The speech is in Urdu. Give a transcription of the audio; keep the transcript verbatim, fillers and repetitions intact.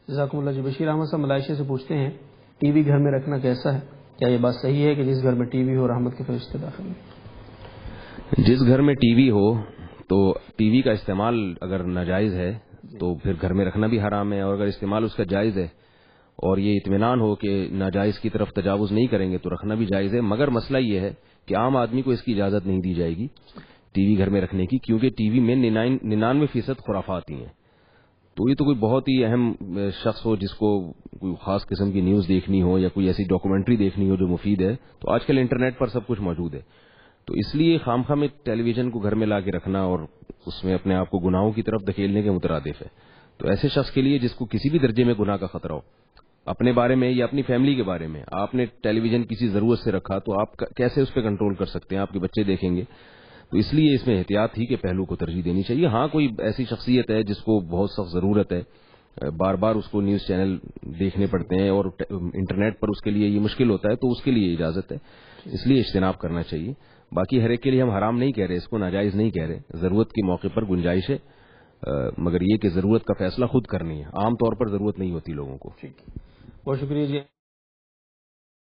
جزاکم اللہ جی. بشیر احمد صاحب ملائیشیا سے پوچھتے ہیں ٹی وی گھر میں رکھنا کیسا ہے؟ کیا یہ بات صحیح ہے کہ جس گھر میں ٹی وی ہو رحمت کے فرشتے داخل ہیں؟ جس گھر میں ٹی وی ہو تو ٹی وی کا استعمال اگر ناجائز ہے تو پھر گھر میں رکھنا بھی حرام ہے، اور اگر استعمال اس کا جائز ہے اور یہ اطمینان ہو کہ ناجائز کی طرف تجاوز نہیں کریں گے تو رکھنا بھی جائز ہے. مگر مسئلہ یہ ہے کہ عام آدمی کو اس کی اجازت نہیں دی جائے گی ٹی وی گھر میں رکھنے کی، کیونکہ ٹی وی میں ننانوے فیصد خرافات ہی ہیں. تو یہ تو کوئی بہت ہی اہم شخص ہو جس کو کوئی خاص قسم کی نیوز دیکھنی ہو یا کوئی ایسی ڈاکومنٹری دیکھنی ہو جو مفید ہے، تو آج کل انٹرنیٹ پر سب کچھ موجود ہے. تو اس لیے خام خواہ میں ٹیلی ویژن کو گھر میں لا کے رکھنا اور اس میں اپنے آپ کو گناہوں کی طرف دھکیلنے کے مترادف ہے. تو ایسے شخص کے لیے جس کو کسی بھی درجے میں گناہ کا خطرہ ہو اپنے بارے میں یا اپنی فیملی کے بارے میں، آپ نے ٹیلی ویژن کسی ضرورت سے رکھا تو آپ کیسے اس پہ کنٹرول کر سکتے ہیں؟ آپ کے بچے دیکھیں گے. تو اس لیے اس میں احتیاط ہی کے پہلو کو ترجیح دینی چاہیے. ہاں کوئی ایسی شخصیت ہے جس کو بہت سخت ضرورت ہے، بار بار اس کو نیوز چینل دیکھنے پڑتے ہیں اور انٹرنیٹ پر اس کے لیے یہ مشکل ہوتا ہے، تو اس کے لیے اجازت ہے، اس لیے اجتناب کرنا چاہیے. باقی ہر ایک کے لیے ہم حرام نہیں کہہ رہے، اس کو ناجائز نہیں کہہ رہے. ضرورت کے موقع پر گنجائش ہے، مگر یہ کہ ضرورت کا فیصلہ خود کرنی ہے. عام طور پر ضرورت نہیں ہوتی لوگوں کو. ٹھیک، بہت شکریہ جی.